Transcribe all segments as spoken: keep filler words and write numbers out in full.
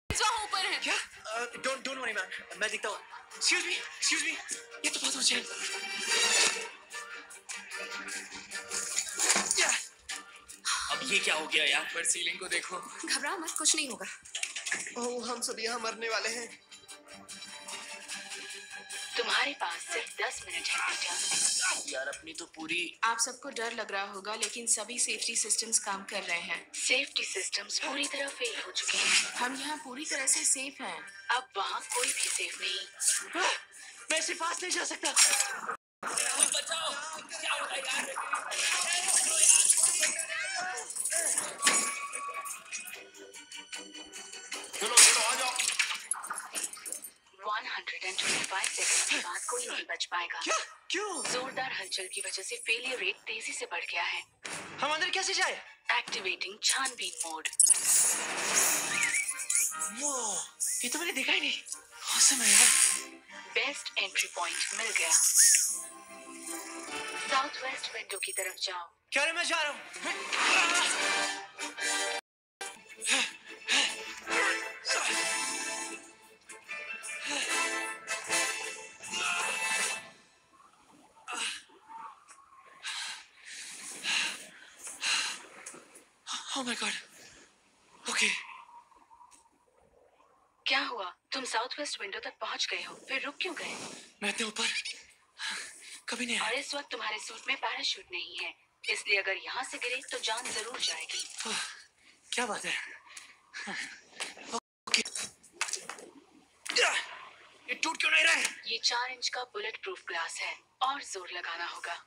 वहाँ ऊपर है। क्या? डोंट डोंट वरी मैम, मैं देखता हूँ। एक्सक्यूज मी, एक्सक्यूज मी, ये तो बहुत ऊंचा है। अब ये क्या हो गया यार? पर सीलिंग को देखो। घबरा मत, कुछ नहीं होगा। ओह, हम सब यहाँ मरने वाले हैं। तुम्हारे पास सिर्फ दस मिनट है बेटा। यार अपनी तो पूरी। आप सबको डर लग रहा होगा, लेकिन सभी सेफ्टी सिस्टम्स काम कर रहे हैं। सेफ्टी सिस्टम्स पूरी तरह फेल हो चुके हैं। हम यहाँ पूरी तरह से सेफ हैं। अब वहाँ कोई भी सेफ नहीं। मैं इससे पास नहीं जा सकता। बचाओ, क्या हो रहा है यार? चलो चलो आ जाओ। एक सौ पच्चीस सेकंड के बाद कोई नहीं बच पाएगा। क्या? क्यों? जोरदार हलचल की वजह से फेलियर रेट तेजी से बढ़ गया है। हम अंदर कैसे जाए? एक्टिवेटिंग छानबीन मोड। वो ये तो मैंने देखा ही नहीं। औसम है यार। बेस्ट एंट्री पॉइंट मिल गया। साउथ वेस्ट विंडो की तरफ जाओ। क्या रे, मैं जा रहा हूँ। Oh my God. Okay. क्या हुआ? तुम साउथ वेस्ट विंडो तक पहुंच गए हो, फिर रुक क्यों गए? मैं इतने ऊपर कभी नहीं आया। और इस वक्त तुम्हारे सूट में पैराशूट नहीं है, इसलिए अगर यहाँ से गिरे तो जान जरूर जाएगी। क्या बात है? ओके। ये टूट क्यों नहीं रहा है? ये चार इंच का बुलेट प्रूफ ग्लास है, और जोर लगाना होगा।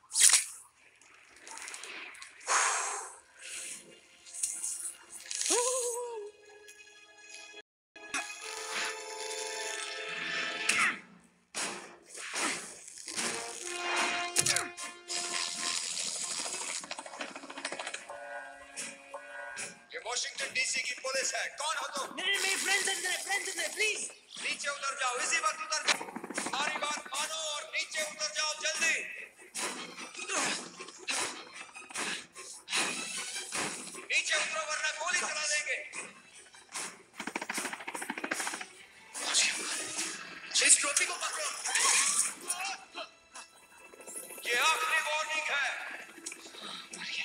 वॉशिंगटन डीसी की पुलिस है। कौन हो तुम? मेरे मेरे फ्रेंड्स अंदर है, फ्रेंड्स अंदर है, प्लीज नीचे उतर जाओ, इसी वक्त उतर जाओ। हमारी बात मानो और नीचे उतर जाओ जल्दी। नीचे उतरो वरना गोली चला देंगे। इस ट्रॉफी को पकड़ो। ये आखिरी वार्निंग है। मर गया।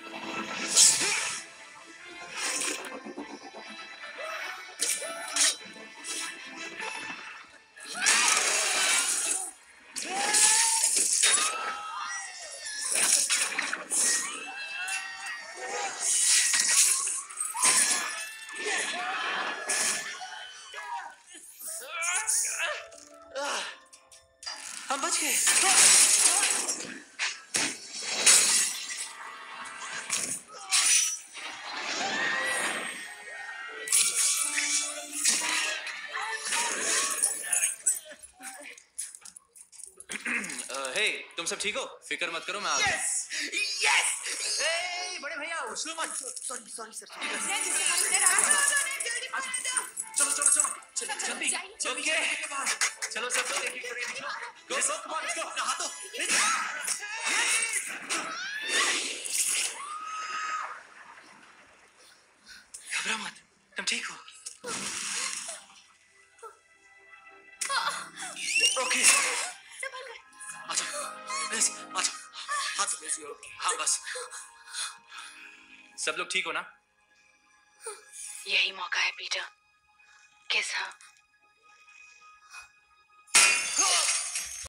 हम बच गए। हे, तुम सब ठीक हो? फिक्र मत करो, मैं आ गया। Yes yes. ए बड़े भैया, उछलो मत। Sorry sorry sir. चलो चलो चलो जल्दी जल्दी। चलो सब लोग एक एक करके निकलो। Go go come on let's go. नहा दो। घबरा मत, तुम ठीक हो? ओके आजा बस आजा। हाथ से हाँ बस। सब लोग ठीक हो ना? यही मौका है पीटर। किस हाँ